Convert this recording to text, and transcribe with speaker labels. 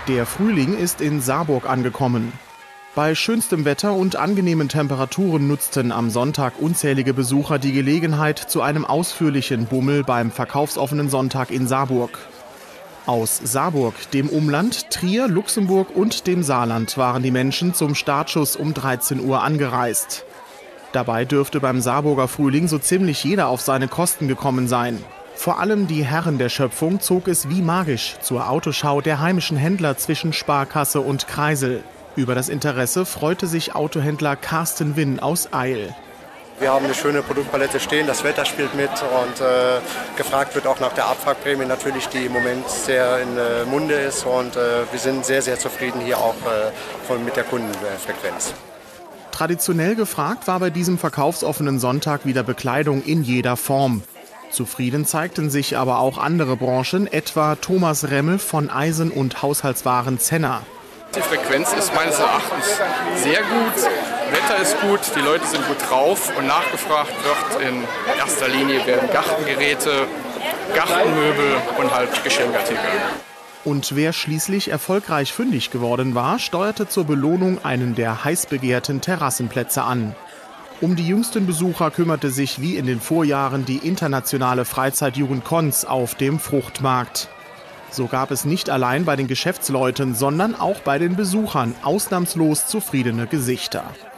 Speaker 1: Der Frühling ist in Saarburg angekommen. Bei schönstem Wetter und angenehmen Temperaturen nutzten am Sonntag unzählige Besucher die Gelegenheit zu einem ausführlichen Bummel beim verkaufsoffenen Sonntag in Saarburg. Aus Saarburg, dem Umland, Trier, Luxemburg und dem Saarland waren die Menschen zum Startschuss um 13 Uhr angereist. Dabei dürfte beim Saarburger Frühling so ziemlich jeder auf seine Kosten gekommen sein. Vor allem die Herren der Schöpfung zog es wie magisch zur Autoschau der heimischen Händler zwischen Sparkasse und Kreisel. Über das Interesse freute sich Autohändler Carsten Winn aus Eil.
Speaker 2: Wir haben eine schöne Produktpalette stehen, das Wetter spielt mit und gefragt wird auch nach der Abwrackprämie natürlich, die im Moment sehr in Munde ist und wir sind sehr, sehr zufrieden hier auch mit der Kundenfrequenz.
Speaker 1: Traditionell gefragt war bei diesem verkaufsoffenen Sonntag wieder Bekleidung in jeder Form. Zufrieden zeigten sich aber auch andere Branchen, etwa Thomas Remmel von Eisen- und Haushaltswaren Zenner.
Speaker 3: Die Frequenz ist meines Erachtens sehr gut, Wetter ist gut, die Leute sind gut drauf und nachgefragt wird in erster Linie werden Gartengeräte, Gartenmöbel und halt Geschenkartikel.
Speaker 1: Und wer schließlich erfolgreich fündig geworden war, steuerte zur Belohnung einen der heiß begehrten Terrassenplätze an. Um die jüngsten Besucher kümmerte sich wie in den Vorjahren die internationale Freizeitjugend Konz auf dem Fruchtmarkt. So gab es nicht allein bei den Geschäftsleuten, sondern auch bei den Besuchern ausnahmslos zufriedene Gesichter.